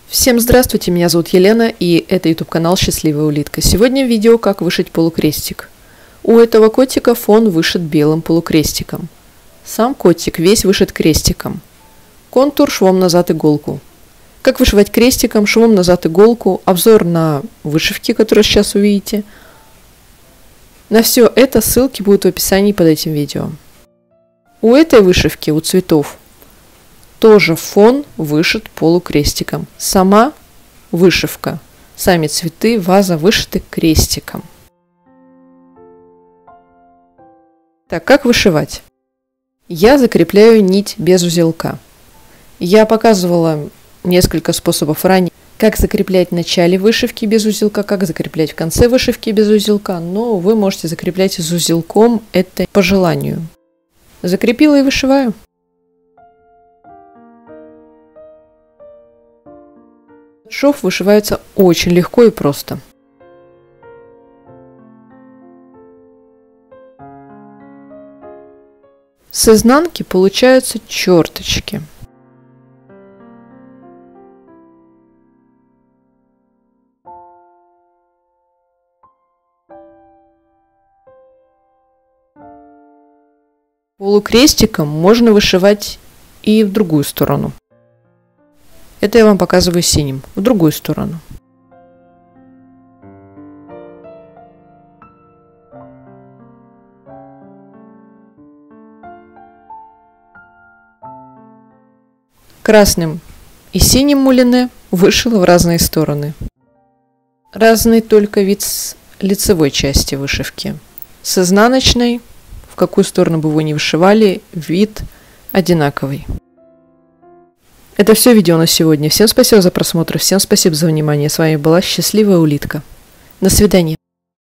Всем здравствуйте, меня зовут Елена, и это YouTube канал Счастливая улитка. Сегодня видео, как вышить полукрестик. У этого котика фон вышит белым полукрестиком. Сам котик весь вышит крестиком. Контур швом назад иголку. Как вышивать крестиком, швом назад иголку, обзор на вышивки, которые сейчас увидите. На все это ссылки будут в описании под этим видео. У этой вышивки, у цветов, тоже фон вышит полукрестиком. Сама вышивка, сами цветы, ваза вышиты крестиком. Так, как вышивать? Я закрепляю нить без узелка. Я показывала несколько способов ранее, как закреплять в начале вышивки без узелка, как закреплять в конце вышивки без узелка, но вы можете закреплять и с узелком, это по желанию. Закрепила и вышиваю. Шов вышивается очень легко и просто. С изнанки получаются черточки. Полукрестиком можно вышивать и в другую сторону. Это я вам показываю синим, в другую сторону. Красным и синим мулине вышила в разные стороны. Разный только вид с лицевой части вышивки. С изнаночной, в какую сторону бы вы ни вышивали, вид одинаковый. Это все видео на сегодня. Всем спасибо за просмотр, всем спасибо за внимание. С вами была Счастливая улитка. До свидания.